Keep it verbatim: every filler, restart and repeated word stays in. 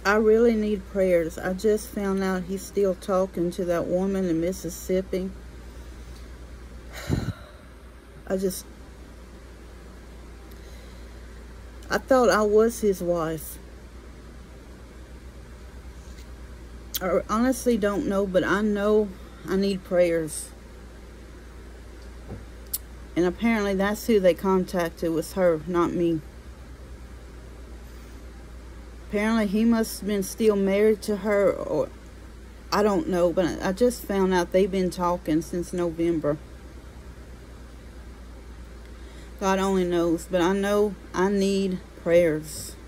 I really need prayers. I just found out he's still talking to that woman in Mississippi. I just, I thought I was his wife. I honestly don't know, but I know I need prayers. And apparently that's who they contacted, was her, not me. Apparently he must have been still married to her, or I don't know, but I just found out they've been talking since November. God only knows, but I know I need prayers.